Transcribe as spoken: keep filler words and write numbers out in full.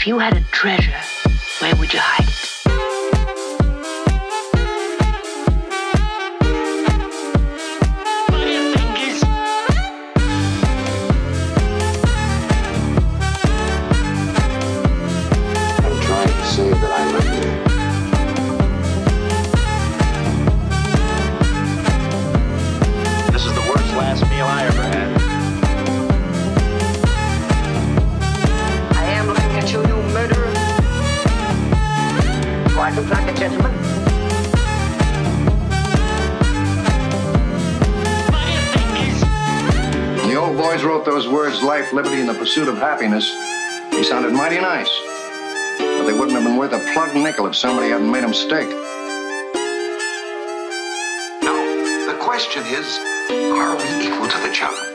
If you had a treasure, where would you hide it? Say that I love you. This is the worst last meal I ever had. I am looking at you, you murderer. Do I look like a gentleman? When the old boys wrote those words, life, liberty, and the pursuit of happiness, they sounded mighty nice. But they wouldn't have been worth a plug nickel if somebody hadn't made them stick. Now, the question is, are we equal to the challenge?